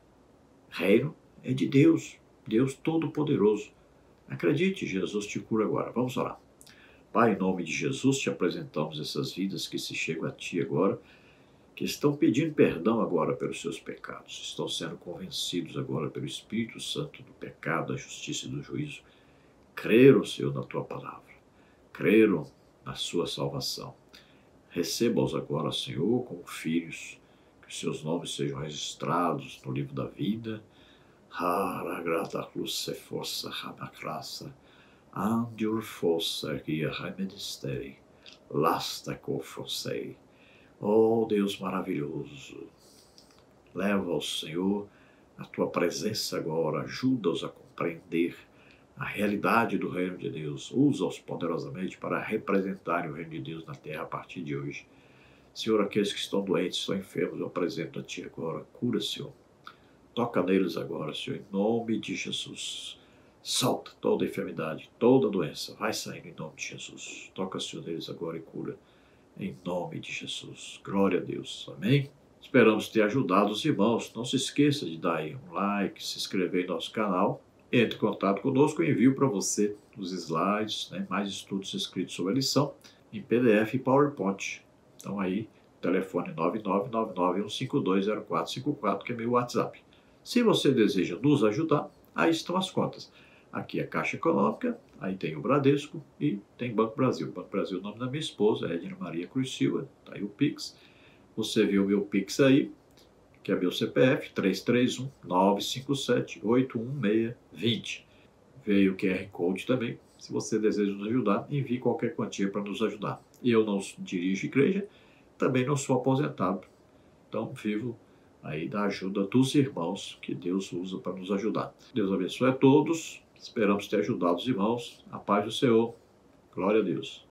Speaker 2: Reino é de Deus, Deus Todo-Poderoso. Acredite, Jesus te cura agora. Vamos orar. Pai, em nome de Jesus, te apresentamos essas vidas que se chegam a Ti agora, que estão pedindo perdão agora pelos seus pecados, estão sendo convencidos agora pelo Espírito Santo do pecado, da justiça e do juízo. Creram, Senhor, na Tua palavra. Creram na Sua salvação. Receba-os agora, Senhor, como filhos, que seus nomes sejam registrados no livro da vida. Hara grata clusse força ramacrassa. Andiur força guia remedistei. Lasta confonsei. Oh, Deus maravilhoso, leva ao Senhor a tua presença agora, ajuda-os a compreender a realidade do reino de Deus, usa-os poderosamente para representarem o reino de Deus na terra a partir de hoje. Senhor, aqueles que estão doentes, estão enfermos, eu apresento a Ti agora, cura, Senhor. Toca neles agora, Senhor, em nome de Jesus. Solta toda enfermidade, toda doença, vai saindo em nome de Jesus. Toca, Senhor, neles agora e cura, em nome de Jesus. Glória a Deus, amém? Esperamos ter ajudado os irmãos. Não se esqueça de dar aí um like, se inscrever em nosso canal. Entre em contato conosco, eu envio para você os slides, né, mais estudos escritos sobre a lição, em P D F e PowerPoint. Então aí, telefone nove nove nove nove um cinco dois zero quatro cinco quatro, que é meu WhatsApp. Se você deseja nos ajudar, aí estão as contas. Aqui é a Caixa Econômica, aí tem o Bradesco e tem Banco Brasil. Banco Brasil é o nome da minha esposa, Edna Maria Cruz Silva, tá aí o Pix. Você viu o meu Pix aí, que é meu C P F, três três um nove cinco sete oito um seis dois zero. Veio o Q R Code também. Se você deseja nos ajudar, envie qualquer quantia para nos ajudar. Eu não dirijo igreja, também não sou aposentado. Então, vivo aí da ajuda dos irmãos que Deus usa para nos ajudar. Deus abençoe a todos. Esperamos ter ajudado os irmãos. A paz do Senhor. Glória a Deus.